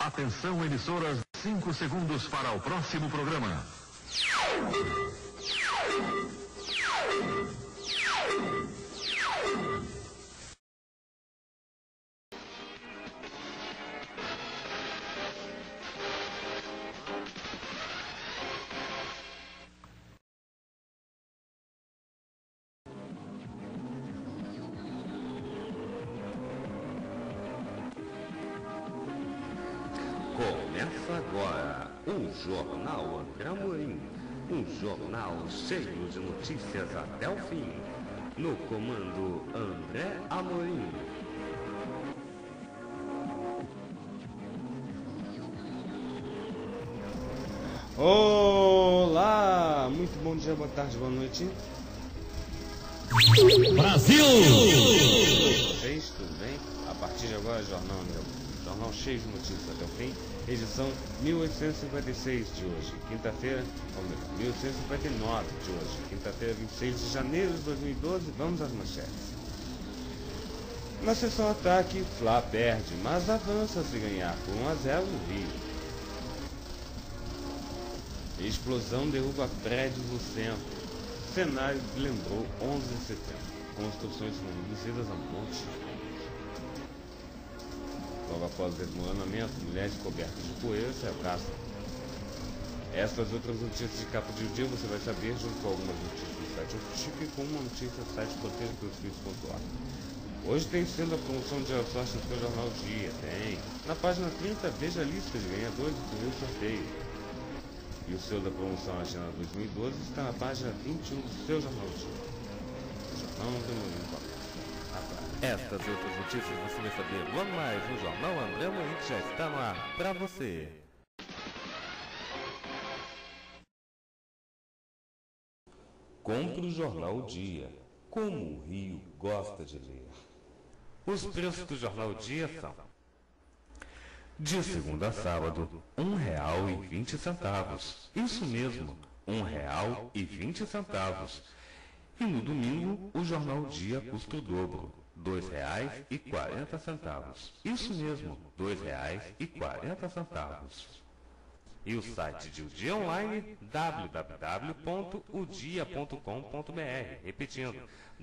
Atenção, emissoras, 5 segundos para o próximo programa. Começa agora o Jornal André Amorim, um jornal cheio de notícias até o fim. No comando André Amorim. Olá, muito bom dia, boa tarde, boa noite. Brasil! Vocês, tudo bem? A partir de agora, jornal cheio de notícias até o fim, edição 1856 de hoje, quinta-feira, ou melhor, 1859 de hoje, quinta-feira, 26 de janeiro de 2012, vamos às manchetes. Na sessão ataque, Fla perde, mas avança se ganhar por 1-0 no Rio. Explosão derruba prédios no centro. Cenário lembrou 11 de setembro. Construções foram reduzidas a monte. Logo após o desmoronamento, mulheres cobertas de poeira saiu caça. Estas outras notícias de capa de dia você vai saber junto com algumas notícias do site Official e com uma notícia do site protejapelosfilhos.org. Hoje tem sendo a promoção de sorte no seu jornal Dia. Tem. Na página 30, veja a lista de ganhadores do primeiro sorteio. E o seu da promoção Agenda 2012 está na página 21 do seu jornal Dia. O jornal não demorou. Estas e outras notícias você vai saber logo mais no Jornal André Amorim, que já está no ar para você. Compre o Jornal Dia, como o Rio gosta de ler. Os preços do Jornal Dia são: de segunda a sábado, R$1,20. Isso mesmo, R$1,20. E no domingo, o Jornal Dia custa o dobro, R$2,40. Isso mesmo, R$2,40. E o site de O Dia Online, www.odia.com.br. Repetindo,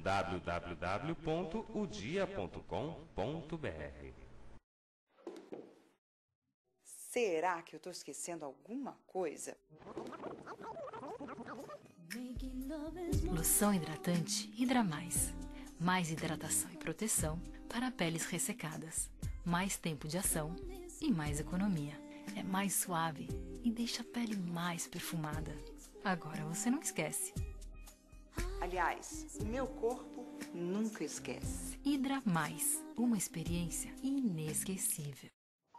www.odia.com.br. Será que eu estou esquecendo alguma coisa? Loção hidratante Hidra Mais. Mais hidratação e proteção para peles ressecadas. Mais tempo de ação e mais economia. É mais suave e deixa a pele mais perfumada. Agora você não esquece. Aliás, o meu corpo nunca esquece. Hidra Mais. Uma experiência inesquecível.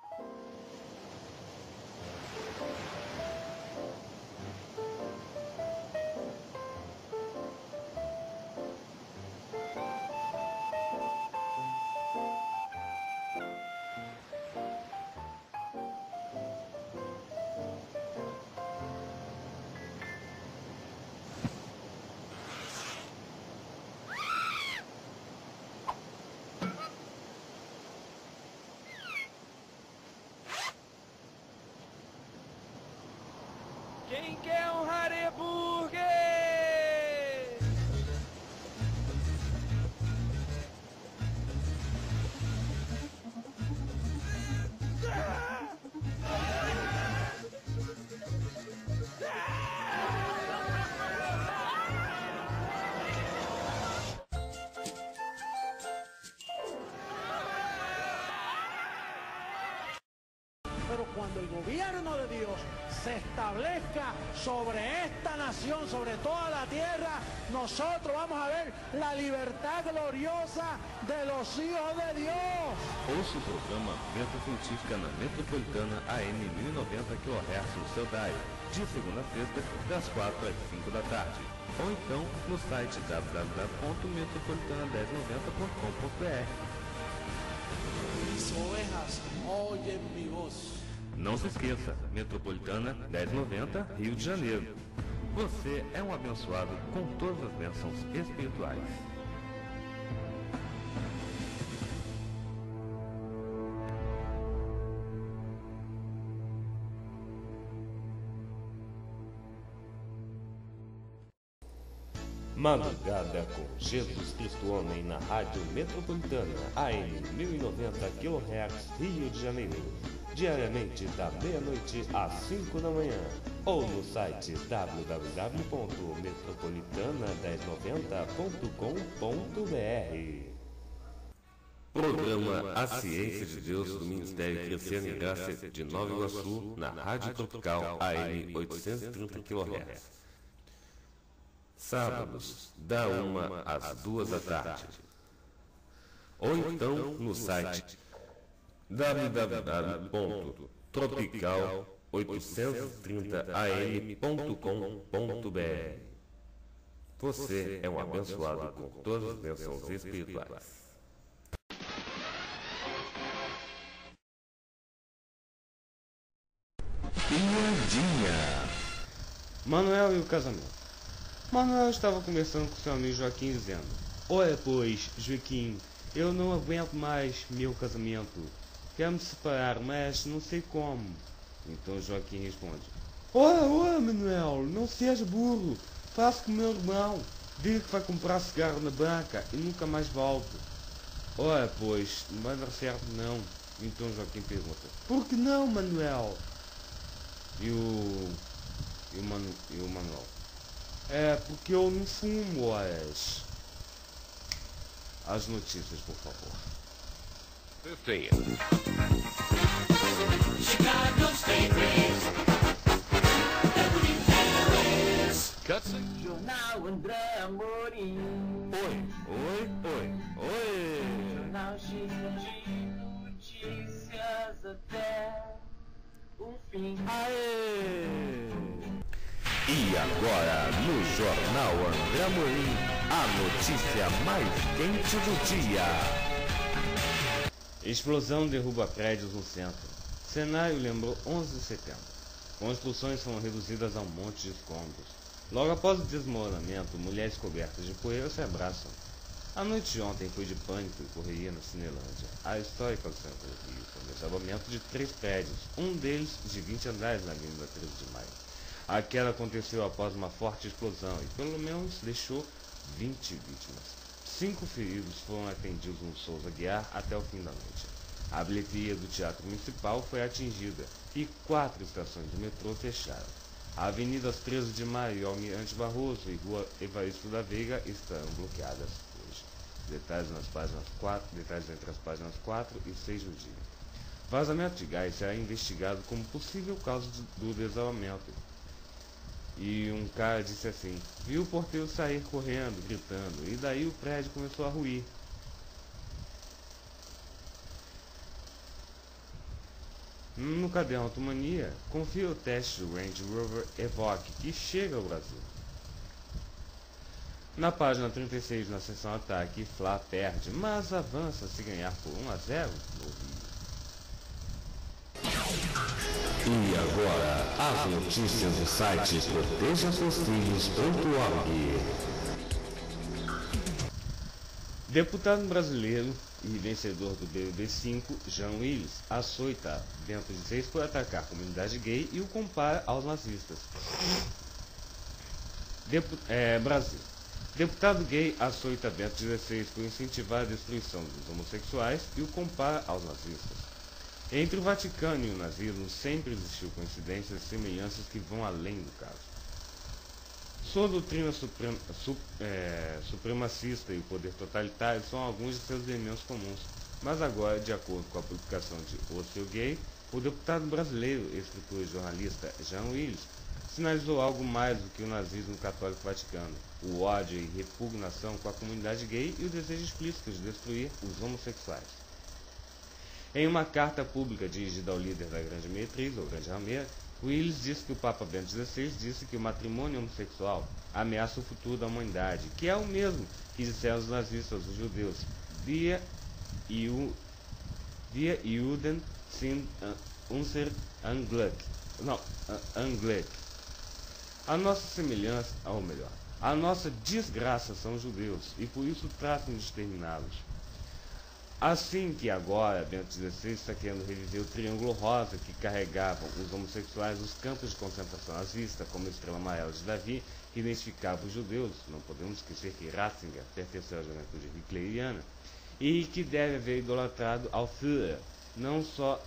Quem quer um Hareburger? Pero cuando el gobierno de Dios se establezca sobre esta nación, sobre toda la tierra, nosotros vamos a ver la libertad gloriosa de los hijos de Dios. Ouça o programa Venta Científica na Metropolitana AM 1090 kHz no seu dial, de segunda a sexta, das 4 às 5 da tarde. Ou então no site www.metropolitana1090.com.br. Mis ovejas oyen mi voz. Não se esqueça, Metropolitana 1090, Rio de Janeiro. Você é um abençoado com todas as bênçãos espirituais. Madrugada com Jesus Cristo Homem na Rádio Metropolitana AM 1090 kHz Rio de Janeiro, diariamente da meia-noite às 5 da manhã, ou no site www.metropolitana1090.com.br. Programa A Ciência de Deus do Ministério Crescendo em Graça de Nova Iguaçu, na Rádio Tropical AM 830 kHz. Sábados, da 1 às 2 da tarde. Ou então no site www.tropical830am.com.br. Você é um abençoado com todas as bênçãos espirituais. Piadinha. Manuel e o casamento. Manuel estava conversando com seu amigo Joaquim dizendo: olha pois, Joaquim, eu não aguento mais meu casamento. Quero me separar, mas não sei como. Então Joaquim responde: Ora, Manuel, não seja burro. Faça com meu irmão. Diga que vai comprar cigarro na banca e nunca mais volta. Ora pois, não vai dar certo não. Então Joaquim pergunta: por que não, Manuel? E o Manuel: é porque eu não fumo. As notícias, por favor. Jornal André Amorim. Oi. Jornal cheio de notícias até o fim. E agora, no Jornal André Amorim, a notícia mais quente do dia. Explosão derruba prédios no centro. Cenário lembrou 11 de setembro. Construções foram reduzidas a um monte de escombros. Logo após o desmoronamento, mulheres cobertas de poeira se abraçam. A noite de ontem foi de pânico e correria na Cinelândia, a histórica do centro do Rio, com o desabamento de 3 prédios, um deles de 20 andares na Avenida 13 de Maio. A queda aconteceu após uma forte explosão e pelo menos deixou 20 vítimas. 5 feridos foram atendidos no Souza Guiar até o fim da noite. A bilheteria do Teatro Municipal foi atingida e 4 estações do metrô fecharam. A Avenida 13 de Maio, Almirante Barroso e Rua Evaristo da Veiga estão bloqueadas hoje. Detalhes entre as páginas 4 e 6 do dia. Vazamento de gás será investigado como possível causa do desabamento. E um cara disse assim: viu o porteiro sair correndo, gritando, e daí o prédio começou a ruir. No caderno Automania, confira o teste do Range Rover Evoque, que chega ao Brasil. Na página 36, na seção Ataque, Fla perde, mas avança se ganhar por 1-0 no Rio. E agora, as notícias do site protejaseusfilhos.org. Deputado brasileiro e vencedor do BBB5, Jean Willis, açoita Bento XVI por atacar a comunidade gay e o compara aos nazistas. Brasil. Deputado gay açoita Bento XVI por incentivar a destruição dos homossexuais e o compara aos nazistas. Entre o Vaticano e o nazismo sempre existiu coincidências e semelhanças que vão além do caso. Sua doutrina supremacista e o poder totalitário são alguns de seus elementos comuns, mas agora, de acordo com a publicação de O Seu Gay, o deputado brasileiro, escritor e jornalista Jean Willis sinalizou algo mais do que o nazismo católico vaticano, o ódio e repugnação com a comunidade gay e o desejo explícito de destruir os homossexuais. Em uma carta pública dirigida ao líder da Grande Meretriz, ou Grande Rameira, Willis disse que o Papa Bento XVI disse que o matrimônio homossexual ameaça o futuro da humanidade, que é o mesmo que disseram os nazistas aos judeus: Wir Juden sind unser Unglück. A nossa semelhança, ou melhor, a nossa desgraça são os judeus, e por isso tratam de exterminá-los. Assim que agora Bento XVI está querendo reviver o triângulo rosa que carregavam os homossexuais nos campos de concentração nazista, como a estrela amarela de Davi, que identificava os judeus, não podemos esquecer que Ratzinger pertenceu à juventude hitleriana, e que deve haver idolatrado ao Führer, não só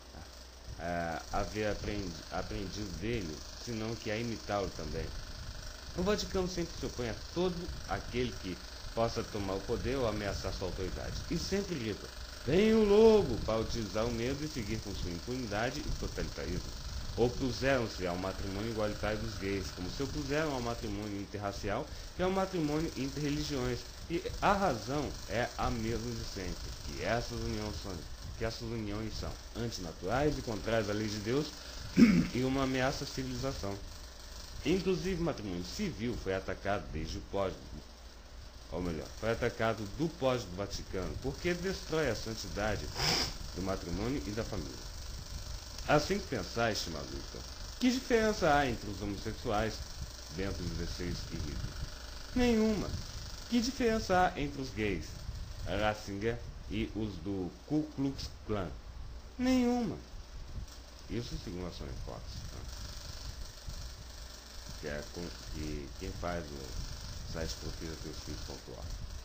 haver aprendido dele, senão que a imitá-lo também. O Vaticano sempre se opõe a todo aquele que possa tomar o poder ou ameaçar sua autoridade, e sempre grita, vem o lobo, para utilizar o medo e seguir com sua impunidade e totalitarismo. Opuseram-se ao matrimônio igualitário dos gays, como se opuseram ao matrimônio interracial e ao matrimônio interreligiões, e a razão é a mesma de sempre, que essas uniões são antinaturais e contrárias à lei de Deus e uma ameaça à civilização. Inclusive o matrimônio civil foi atacado desde o foi atacado do pós do Vaticano, porque destrói a santidade do matrimônio e da família. Assim que pensar, estimado Victor, que diferença há entre os homossexuais, Bento XVI e Hitler? Nenhuma. Que diferença há entre os gays, Ratzinger e os do Ku Klux Klan? Nenhuma. Isso segundo a Sony Fox, né? Que quem faz o site profildateuxfilhos.org.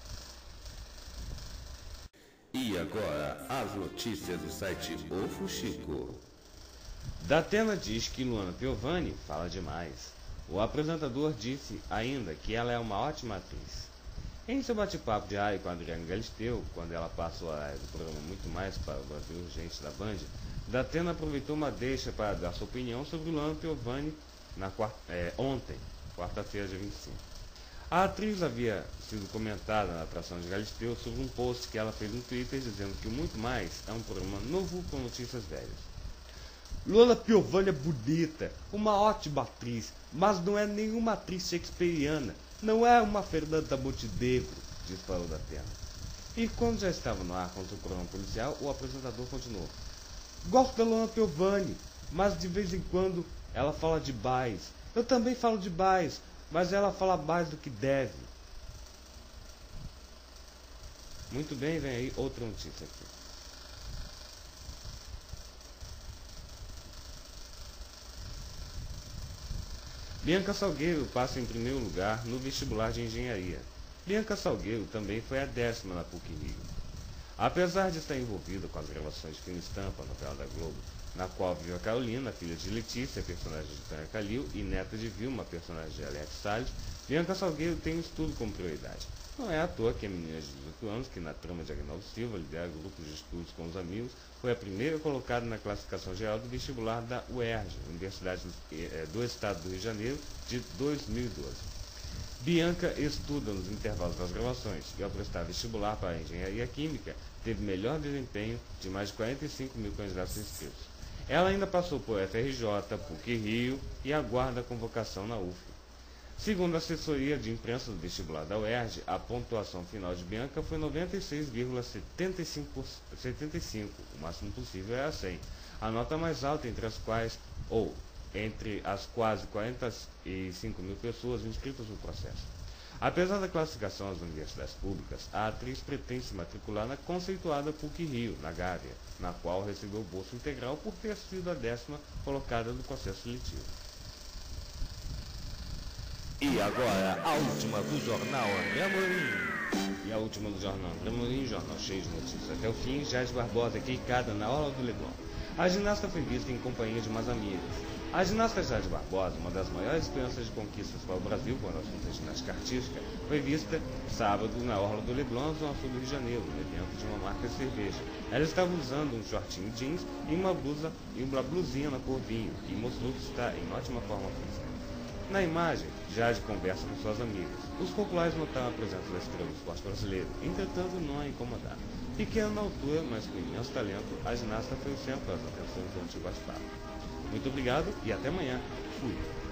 E agora, as notícias do site O Fuxico. Datena diz que Luana Piovani fala demais. O apresentador disse ainda que ela é uma ótima atriz. Em seu bate-papo diário com a Adriana Galisteu, quando ela passou a área do programa Muito Mais para o Brasil Urgente da Band, Datena aproveitou uma deixa para dar sua opinião sobre Luana Piovani ontem, quarta-feira, dia 25. A atriz havia sido comentada na atração de Galisteu sobre um post que ela fez no Twitter dizendo que o Muito Mais é um programa novo com notícias velhas. Luana Piovani é bonita, uma ótima atriz, mas não é nenhuma atriz shakespeariana, não é uma Fernanda Montenegro, disparou Datena. E quando já estava no ar contra o programa policial, o apresentador continuou. Gosto da Luana Piovani, mas de vez em quando ela fala de demais. Eu também falo de demais, mas ela fala mais do que deve. Muito bem, vem aí outra notícia aqui. Bianca Salgueiro passa em primeiro lugar no vestibular de engenharia. Bianca Salgueiro também foi a 10ª na PUC-Rio. Apesar de estar envolvida com as gravações de Fina Estampa, novela da Globo, na qual vive a Carolina, filha de Letícia, personagem de Tânia Calil, e neta de Vilma, personagem de Alex Salles, Bianca Salgueiro tem o estudo como prioridade. Não é à toa que a menina de 18 anos, que na trama de Agnaldo Silva lidera grupos de estudos com os amigos, foi a primeira colocada na classificação geral do vestibular da UERJ, Universidade do Estado do Rio de Janeiro, de 2012. Bianca estuda nos intervalos das gravações e, ao prestar vestibular para a engenharia química, teve melhor desempenho de mais de 45 mil candidatos inscritos. Ela ainda passou por FRJ, PUC-Rio e aguarda a convocação na UF. Segundo a assessoria de imprensa do vestibular da UERJ, a pontuação final de Bianca foi 96,75, o máximo possível é a 100, a nota mais alta entre as quase 45 mil pessoas inscritas no processo. Apesar da classificação às universidades públicas, a atriz pretende se matricular na conceituada PUC-Rio, na Gávea, na qual recebeu bolsa integral por ter sido a 10ª colocada no processo seletivo. E agora, a última do Jornal André Amorim. E a última do Jornal André Amorim, jornal cheio de notícias até o fim, Jade Barbosa queicada na orla do Leblon. A ginasta foi vista em companhia de umas amigas. A ginasta Jade Barbosa, uma das maiores esperanças de conquistas para o Brasil quando o assunto é ginástica artística, foi vista sábado na orla do Leblon, zona sul do Rio de Janeiro, no evento de uma marca de cerveja. Ela estava usando um shortinho jeans e uma blusinha na cor vinho, e mostrou que está em ótima forma física. Na imagem, Jade conversa com suas amigas. Os populares notaram a presença da estrela do esporte brasileiro, entretanto não a incomodaram. Pequena na altura, mas com imenso talento, a ginasta foi o centro das atenções do antigo bate-papo. Muito obrigado e até amanhã. Fui.